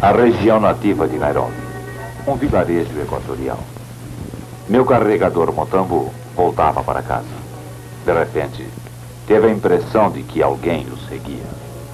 A região nativa de Nairobi, um vilarejo equatorial. Meu carregador Motambo voltava para casa. De repente, teve a impressão de que alguém o seguia.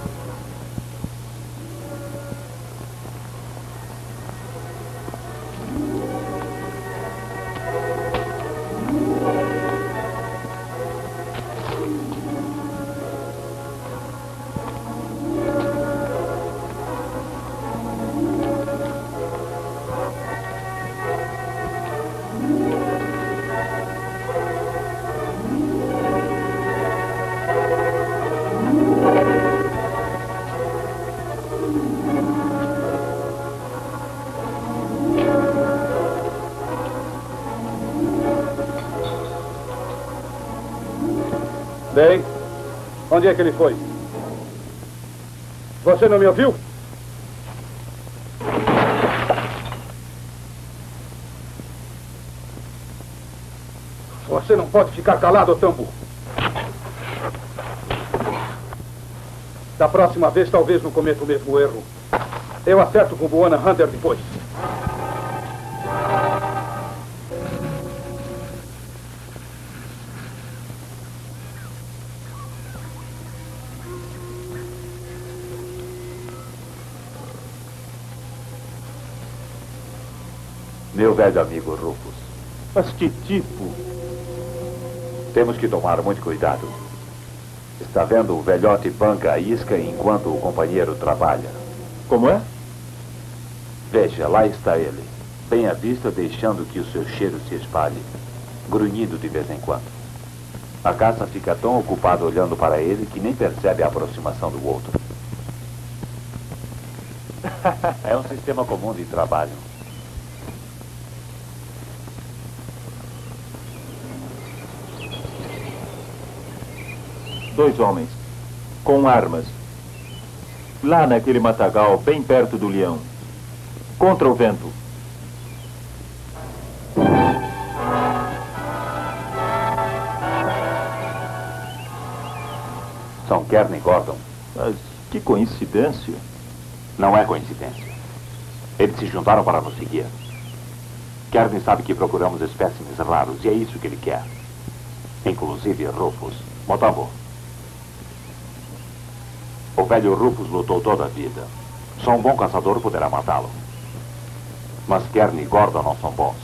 Bem, onde é que ele foi? Você não me ouviu? Você não pode ficar calado, Tambo. Da próxima vez, talvez não cometa o mesmo erro. Eu acerto com o Buona Hunter depois. Meu velho amigo Rufus. Mas que tipo? Temos que tomar muito cuidado. Está vendo o velhote banca a isca enquanto o companheiro trabalha. Como é? Veja, lá está ele. Bem à vista, deixando que o seu cheiro se espalhe. Grunhindo de vez em quando. A caça fica tão ocupada olhando para ele que nem percebe a aproximação do outro. É um sistema comum de trabalho. Dois homens, com armas, lá naquele matagal, bem perto do leão, contra o vento. São Kern e Gordon. Mas que coincidência. Não é coincidência. Eles se juntaram para nos seguir. Kern sabe que procuramos espécimes raros e é isso que ele quer. Inclusive Rufus. Motambo. O velho Rufus lutou toda a vida. Só um bom caçador poderá matá-lo. Mas Kern e Gordon não são bons.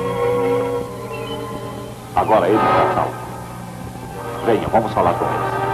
Agora eles já salvam. Venham, vamos falar com eles.